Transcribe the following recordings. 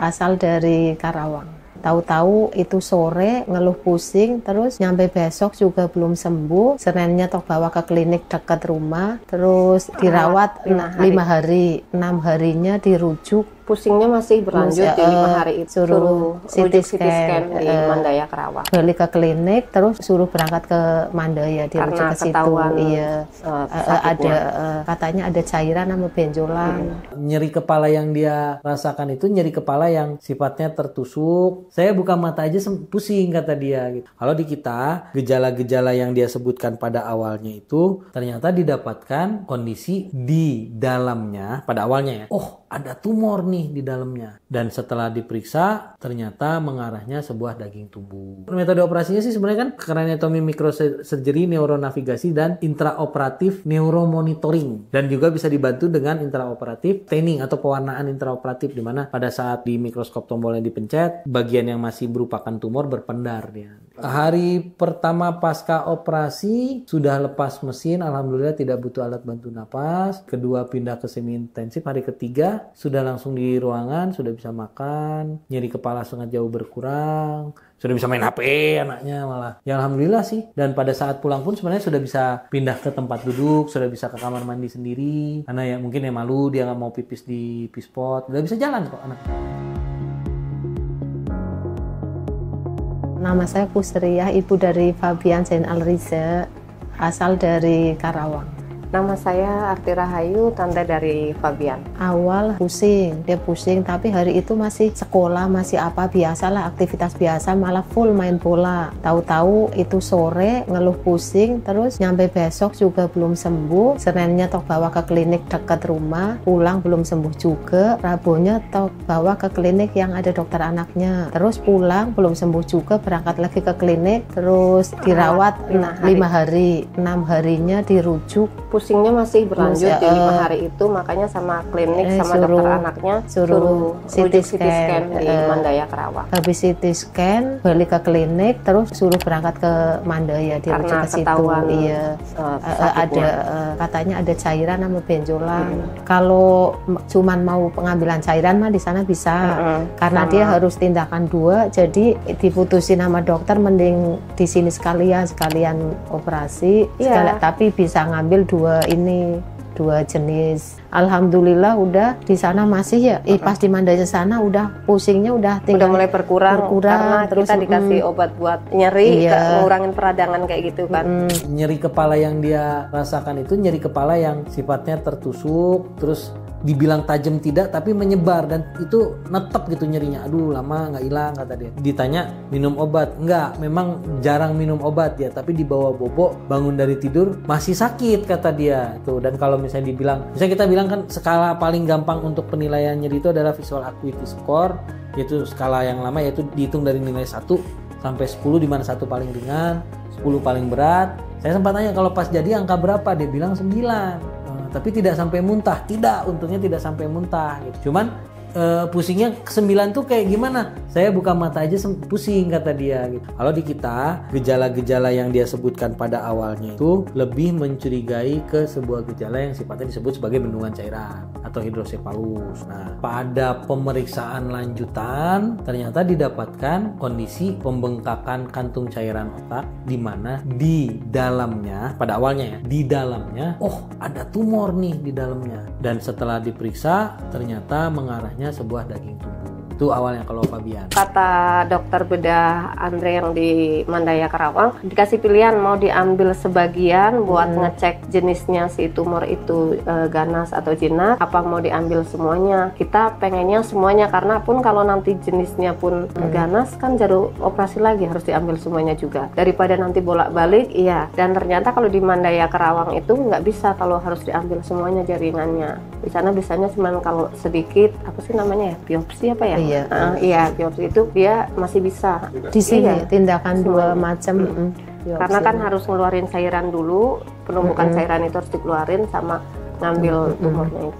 asal dari Karawang. Tahu-tahu itu sore ngeluh pusing, terus nyampe besok juga belum sembuh. Seninnya toh bawa ke klinik dekat rumah, terus dirawat 5 hari. 6 harinya dirujuk. Pusingnya masih berlanjut di 5 hari itu. Suruh CT scan di Mandaya Karawang. Balik ke klinik, terus suruh berangkat ke Mandaya, dirujuk ke situ. Iya, ada katanya ada cairan sama benjolan. Nyeri kepala yang dia rasakan itu nyeri kepala yang sifatnya tertusuk. Saya buka mata aja pusing kata dia. Gitu. Kalau di kita gejala-gejala yang dia sebutkan pada awalnya itu ternyata didapatkan kondisi di dalamnya pada awalnya ya. Oh, ada tumor nih di dalamnya. Dan setelah diperiksa ternyata mengarahnya sebuah daging tubuh. Metode operasinya sih sebenarnya kan craniotomy microsurgery, neuronavigasi dan intraoperatif neuromonitoring. Dan juga bisa dibantu dengan intraoperatif staining atau pewarnaan intraoperatif di mana pada saat di mikroskop tombolnya dipencet bagian yang masih merupakan tumor berpendar dia. Hari pertama pasca operasi sudah lepas mesin, alhamdulillah tidak butuh alat bantu napas. Kedua pindah ke semi intensif. Hari ketiga sudah langsung di ruangan, sudah bisa makan, nyeri kepala sangat jauh berkurang, sudah bisa main HP anaknya malah. Ya alhamdulillah sih. Dan pada saat pulang pun sebenarnya sudah bisa pindah ke tempat duduk, sudah bisa ke kamar mandi sendiri. Karena ya mungkin ya malu dia nggak mau pipis di pispot, udah bisa jalan kok anaknya. Nama saya Kusriyah, ibu dari Fabian Zain Alriza, asal dari Karawang. Nama saya Arti Rahayu, tante dari Fabian. Awal dia pusing, tapi hari itu masih sekolah, masih apa, biasalah aktivitas biasa, malah full main bola. Tahu-tahu itu sore ngeluh pusing, terus nyampe besok juga belum sembuh. Seninnya toh bawa ke klinik dekat rumah, pulang belum sembuh juga. Rabunya toh bawa ke klinik yang ada dokter anaknya, terus pulang belum sembuh juga, berangkat lagi ke klinik, terus dirawat 5 hari. 6 harinya dirujuk. Pusingnya masih berlanjut di 5 hari itu, makanya sama klinik sama dokter anaknya suruh CT scan di Mandaya Karawang. Habis CT scan balik ke klinik, terus suruh berangkat ke Mandaya, dirujuk ke situ. Iya, ada katanya ada cairan sama benjolan. Kalau cuman mau pengambilan cairan mah di sana bisa, karena dia harus tindakan 2, jadi diputusin sama dokter mending di sini sekalian operasi, tapi bisa ngambil 2 jenis. Alhamdulillah udah di sana masih ya. Pas di Mandaya sana udah pusingnya udah mulai berkurang karena terus kita dikasih obat buat nyeri, ngurangin peradangan kayak gitu kan. Nyeri kepala yang dia rasakan itu nyeri kepala yang sifatnya tertusuk, terus dibilang tajam tidak tapi menyebar dan itu netep gitu nyerinya. Aduh lama nggak hilang kata dia. Ditanya minum obat, enggak, memang jarang minum obat ya, tapi dibawa bobok bangun dari tidur masih sakit kata dia tuh. Dan kalau misalnya kita bilang kan skala paling gampang untuk penilaian nyeri itu adalah visual acuity score, yaitu skala yang lama, yaitu dihitung dari nilai 1 sampai 10 di mana 1 paling ringan, 10 paling berat. Saya sempat tanya kalau pas jadi angka berapa, dia bilang 9. Tapi tidak sampai muntah, untungnya tidak sampai muntah gitu. Cuman pusingnya ke-9 tuh kayak gimana? Saya buka mata aja pusing kata dia gitu. Kalau di kita gejala-gejala yang dia sebutkan pada awalnya itu lebih mencurigai ke sebuah gejala yang sifatnya disebut sebagai bendungan cairan atau hidrosefalus. Nah, pada pemeriksaan lanjutan ternyata didapatkan kondisi pembengkakan kantung cairan otak di mana di dalamnya pada awalnya ya, di dalamnya ada tumor nih di dalamnya. Dan setelah diperiksa ternyata mengarahnya sebuah daging tubuh. Itu awalnya kalau Fabian. Kata dokter bedah Andre yang di Mandaya Karawang, dikasih pilihan mau diambil sebagian buat ngecek jenisnya si tumor itu ganas atau jinak, apa mau diambil semuanya. Kita pengennya semuanya, karena pun kalau nanti jenisnya pun ganas kan jadul operasi lagi, harus diambil semuanya juga. Daripada nanti bolak-balik, iya. Dan ternyata kalau di Mandaya Karawang itu nggak bisa kalau harus diambil semuanya jaringannya. Di sana biasanya cuma kalau sedikit, apa sih namanya ya, biopsi apa ya? Iya, biopsi itu dia masih bisa. Di sini tindakan 2 macam. Karena kan harus ngeluarin cairan dulu, penumpukan cairan itu harus dikeluarin sama ngambil tumornya itu.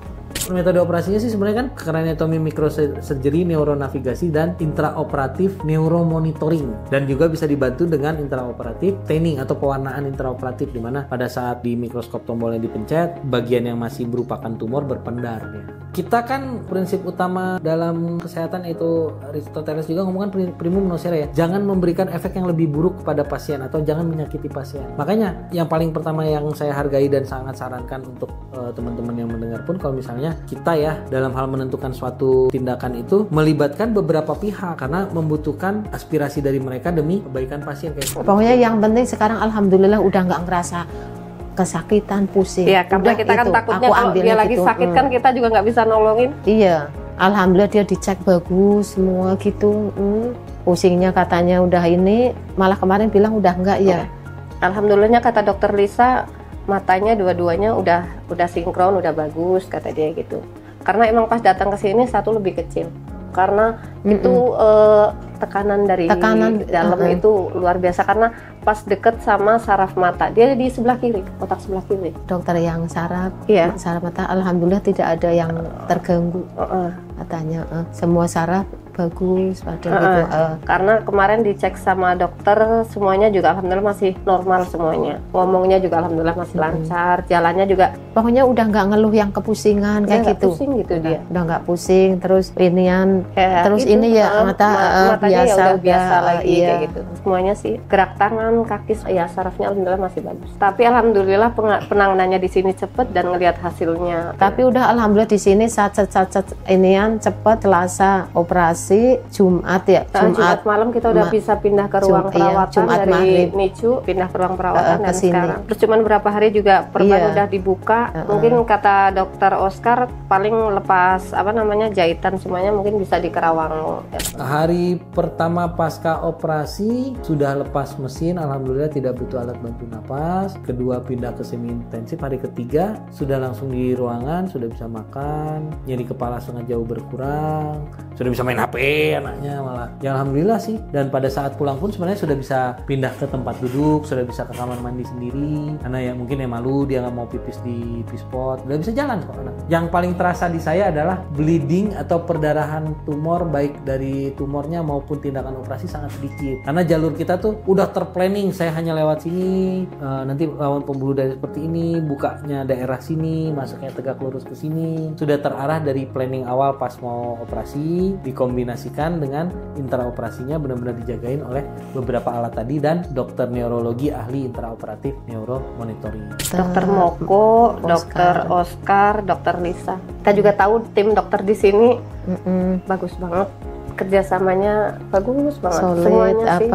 Metode operasinya sih sebenarnya kan craniotomy microsurgery, neuronavigasi, dan intraoperatif neuromonitoring. Dan juga bisa dibantu dengan intraoperatif tanning atau pewarnaan intraoperatif, di mana pada saat di mikroskop tombolnya dipencet, bagian yang masih berupakan tumor berpendar ya. Kita kan prinsip utama dalam kesehatan itu Aristoteles juga ngomongkan primum nocere ya. Jangan memberikan efek yang lebih buruk kepada pasien atau jangan menyakiti pasien. Makanya yang paling pertama yang saya hargai dan sangat sarankan untuk teman-teman yang mendengar pun, kalau misalnya kita ya dalam hal menentukan suatu tindakan itu melibatkan beberapa pihak karena membutuhkan aspirasi dari mereka demi kebaikan pasien kayak gitu. Pokoknya yang penting sekarang alhamdulillah udah nggak ngerasa kesakitan, pusing. Iya, karena udah kita kan takutnya kalau dia lagi sakit kan kita juga nggak bisa nolongin. Iya, alhamdulillah dia dicek bagus semua gitu. Pusingnya katanya udah ini, malah kemarin bilang udah enggak ya. Alhamdulillahnya kata dokter Lisa, matanya dua-duanya udah sinkron, udah bagus kata dia gitu. Karena emang pas datang ke sini satu lebih kecil. Karena itu tekanan dari dalam itu luar biasa, karena pas deket sama saraf mata, dia di sebelah kiri, otak sebelah kiri. Dokter yang saraf mata alhamdulillah tidak ada yang terganggu. Katanya semua saraf bagus pada gitu. Karena kemarin dicek sama dokter semuanya juga alhamdulillah masih normal semuanya. Ngomongnya juga alhamdulillah masih lancar, jalannya juga. Pokoknya udah nggak ngeluh yang kepusingan kayak gitu. Pusing gitu dia. Udah nggak pusing, terus inian, terus itu, ini ya matanya biasa, ya udah biasa lagi iya. kayak gitu. Semuanya sih gerak tangan, kaki, ya sarafnya alhamdulillah masih bagus. Tapi alhamdulillah penanganannya di sini cepet dan ngelihat hasilnya. Tapi udah alhamdulillah di sini saat inian cepet. Selasa operasi, Jumat ya. Jumat malam kita udah bisa pindah ke ruang perawatan Jumat dari maghrib. NICU pindah ke ruang perawatan dan kesini. sekarang. Terus cuman berapa hari juga perban udah dibuka. Mungkin kata dokter Oscar paling lepas jahitan semuanya mungkin bisa di Kerawang. Hari pertama pasca operasi sudah lepas mesin, alhamdulillah tidak butuh alat bantu napas. Kedua pindah ke semi intensif. Hari ketiga sudah langsung di ruangan, sudah bisa makan, nyeri kepala setengah jauh berkurang, sudah bisa main HP anaknya malah. Ya alhamdulillah sih. Dan pada saat pulang pun sebenarnya sudah bisa pindah ke tempat duduk, sudah bisa ke kamar mandi sendiri. Karena ya mungkin ya malu dia nggak mau pipis di pispot, udah bisa jalan kok anak. Yang paling terasa di saya adalah bleeding atau perdarahan tumor, baik dari tumornya maupun tindakan operasi sangat sedikit. Karena jalur kita tuh udah terplanning, saya hanya lewat sini, nanti lawan pembuluh darah seperti ini, bukanya daerah sini, masuknya tegak lurus ke sini. Sudah terarah dari planning awal pas mau operasi, dikombinasikan dengan intraoperasinya benar-benar dijagain oleh beberapa alat tadi dan dokter neurologi ahli intraoperatif neuromonitoring. Dokter Moko, dokter Oscar, dokter Lisa. Kita juga tahu tim dokter di sini bagus banget, kerjasamanya bagus banget. Solid, semuanya sih.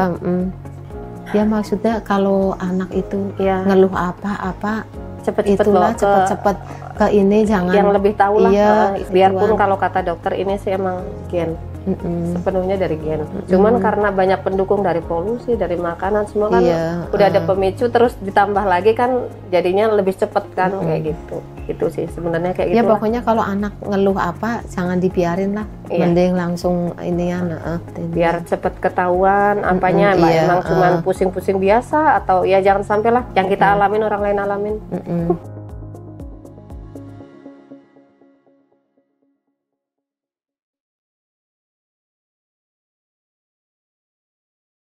Ya maksudnya kalau anak itu ngeluh apa cepet-cepet ke ini, jangan yang lebih tahu lah. Biarpun ituan. kalau kata dokter ini sih emang gen, sepenuhnya dari gen. Cuman karena banyak pendukung dari polusi, dari makanan, semua kan udah ada pemicu, terus ditambah lagi kan jadinya lebih cepet kan kayak gitu. Itu sih sebenarnya kayak gitu. Ya pokoknya kalau anak ngeluh apa jangan dibiarin lah, mending langsung inian. Biar cepet ketahuan apanya, emang cuman pusing-pusing biasa atau ya jangan sampai lah yang kita alamin orang lain alamin.